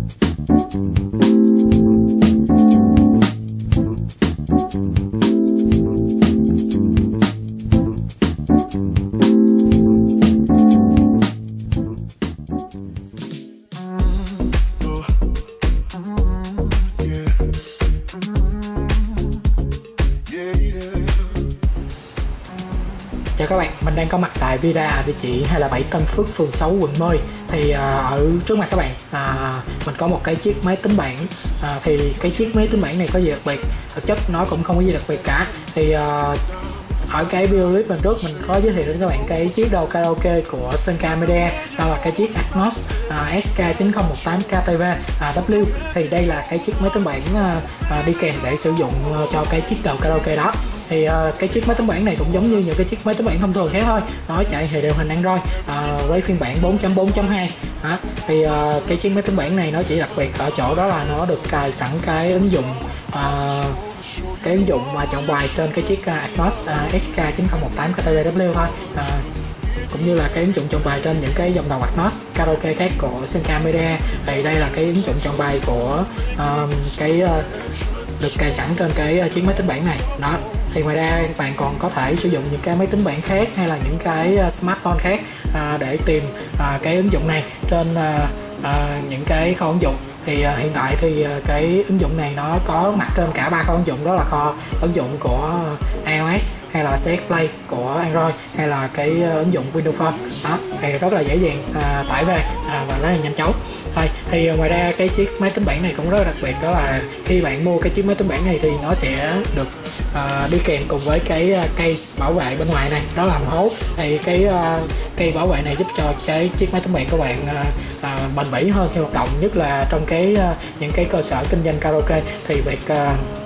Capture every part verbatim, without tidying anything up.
Chào các bạn, mình đang có mặt tại Vida ở địa chỉ hai là bảy Tân Phước, phường sáu, quận mười. Thì uh, ở trước mặt các bạn uh, mình có một cái chiếc máy tính bảng. uh, Thì cái chiếc máy tính bảng này có gì đặc biệt? Thực chất nó cũng không có gì đặc biệt cả. Thì uh, ở cái video clip lần trước mình có giới thiệu đến các bạn cái chiếc đầu karaoke của Suncar Media, đó là cái chiếc Atmos uh, S K chín không một tám K T V uh, W. Thì đây là cái chiếc máy tính bảng uh, uh, đi kèm để sử dụng uh, cho cái chiếc đầu karaoke đó. Thì uh, cái chiếc máy tính bảng này cũng giống như những cái chiếc máy tính bảng thông thường khác thôi, nó chạy hệ điều hành Android uh, với phiên bản bốn chấm bốn chấm hai. uh, thì uh, cái chiếc máy tính bảng này nó chỉ đặc biệt ở chỗ đó là nó được cài sẵn cái ứng dụng uh, cái ứng dụng mà chọn bài trên cái chiếc uh, Atmos uh, S K chín không một tám K T V W thôi, uh, cũng như là cái ứng dụng chọn bài trên những cái dòng đầu Atmos karaoke khác của Suncar Media. Thì đây là cái ứng dụng chọn bài của uh, cái uh, được cài sẵn trên cái uh, chiếc máy tính bảng này đó. Thì ngoài ra các bạn còn có thể sử dụng những cái máy tính bảng khác hay là những cái uh, smartphone khác uh, để tìm uh, cái ứng dụng này trên uh, uh, những cái kho ứng dụng. Thì uh, hiện tại thì uh, cái ứng dụng này nó có mặt trên cả ba kho ứng dụng, đó là kho ứng dụng của iOS hay là xê ét Play của Android hay là cái uh, ứng dụng Windows Phone đó. Thì rất là dễ dàng uh, tải về uh, và rất là nhanh chóng. Thôi, thì ngoài ra cái chiếc máy tính bảng này cũng rất là đặc biệt, đó là khi bạn mua cái chiếc máy tính bảng này thì nó sẽ được uh, đi kèm cùng với cái uh, case bảo vệ bên ngoài này, đó là hố. Thì cái uh, cây bảo vệ này giúp cho cái chiếc máy tính bảng của bạn uh, uh, bền bỉ hơn khi hoạt động, nhất là trong cái uh, những cái cơ sở kinh doanh karaoke. Thì việc uh,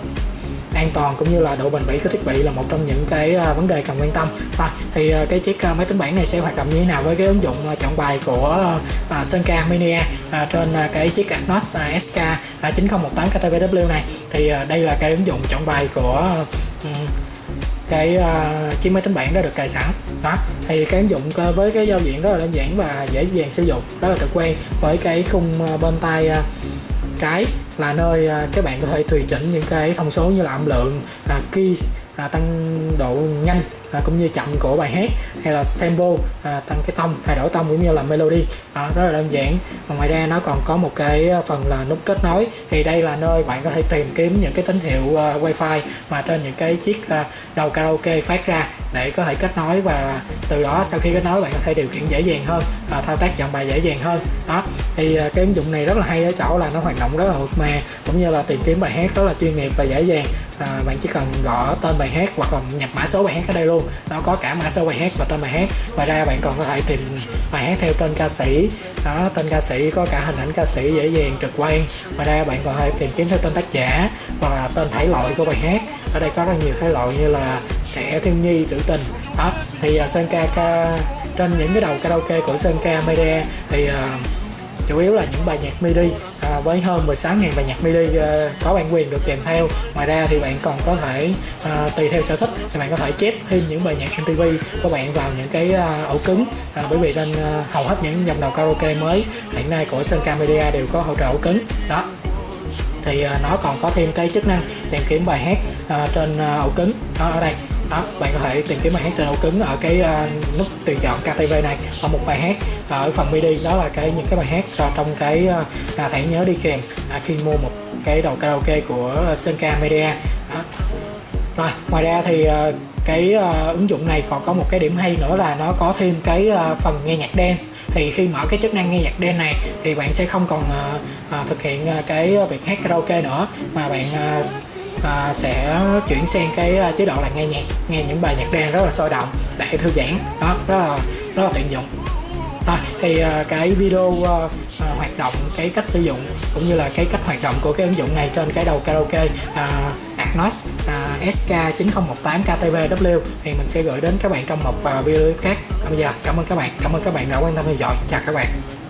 an toàn cũng như là độ bền bỉ của thiết bị là một trong những cái uh, vấn đề cần quan tâm. À, thì uh, cái chiếc uh, máy tính bảng này sẽ hoạt động như thế nào với cái ứng dụng uh, chọn bài của uh, Suncar Media uh, trên uh, cái chiếc Atmos uh, S K uh, chín không một tám K T V W này. Thì uh, đây là cái ứng dụng chọn bài của uh, cái uh, chiếc máy tính bảng đã được cài sẵn đó. Thì cái ứng dụng uh, với cái giao diện rất là đơn giản và dễ dàng sử dụng, rất là trực quan. Với cái khung uh, bên tay uh, trái là nơi uh, các bạn có thể tùy chỉnh những cái thông số như là âm lượng, uh, keys, uh, tăng độ nhanh uh, cũng như chậm của bài hát, hay là tempo, uh, tăng cái tông, thay đổi tông cũng như là melody, uh, rất là đơn giản. Và ngoài ra nó còn có một cái phần là nút kết nối. Thì đây là nơi bạn có thể tìm kiếm những cái tín hiệu uh, wifi mà trên những cái chiếc uh, đầu karaoke phát ra để có thể kết nối, và từ đó sau khi kết nối bạn có thể điều khiển dễ dàng hơn, uh, thao tác chọn bài dễ dàng hơn đó. Thì uh, cái ứng dụng này rất là hay ở chỗ là nó hoạt động rất là mượt mà, cũng như là tìm kiếm bài hát rất là chuyên nghiệp và dễ dàng. À, bạn chỉ cần gõ tên bài hát hoặc là nhập mã số bài hát ở đây luôn, nó có cả mã số bài hát và tên bài hát. Ngoài ra bạn còn có thể tìm bài hát theo tên ca sĩ đó, tên ca sĩ có cả hình ảnh ca sĩ dễ dàng trực quan. Ngoài ra bạn còn có thể tìm kiếm theo tên tác giả hoặc là tên thể loại của bài hát. Ở đây có rất nhiều thể loại như là trẻ, thiếu nhi, trữ tình đó. Thì uh, Suncar trên những cái đầu karaoke của Suncar Media thì uh, chủ yếu là những bài nhạc MIDI à, với hơn mười sáu nghìn bài nhạc MIDI à, có bản quyền được kèm theo. Ngoài ra thì bạn còn có thể à, tùy theo sở thích thì bạn có thể chép thêm những bài nhạc em pê vê của bạn vào những cái à, ổ cứng, à, bởi vì trên à, hầu hết những dòng đầu karaoke mới hiện nay của Suncar Media đều có hỗ trợ ổ cứng đó. Thì à, nó còn có thêm cái chức năng tìm kiếm bài hát à, trên à, ổ cứng đó. Ở đây đó, bạn có thể tìm kiếm bài hát trên ổ cứng ở cái uh, nút tùy chọn K T V này, và một bài hát ở phần MIDI, đó là cái những cái bài hát uh, trong cái uh, thẻ nhớ đi kèm uh, khi mua một cái đầu karaoke của uh, Suncar Media đó. Rồi ngoài ra thì uh, cái uh, ứng dụng này còn có một cái điểm hay nữa là nó có thêm cái uh, phần nghe nhạc dance. Thì khi mở cái chức năng nghe nhạc dance này thì bạn sẽ không còn uh, uh, thực hiện uh, cái việc hát karaoke nữa, mà bạn uh, À, sẽ chuyển sang cái uh, chế độ là nghe nhạc, nghe những bài nhạc dance rất là sôi động để thư giãn đó, rất là rất là tiện dụng. Rồi thì uh, cái video uh, uh, hoạt động, cái cách sử dụng cũng như là cái cách hoạt động của cái ứng dụng này trên cái đầu karaoke uh, Atmos uh, S K chín không một tám K T V W thì mình sẽ gửi đến các bạn trong một uh, video khác. Còn bây giờ cảm ơn các bạn, cảm ơn các bạn đã quan tâm theo dõi. Chào các bạn.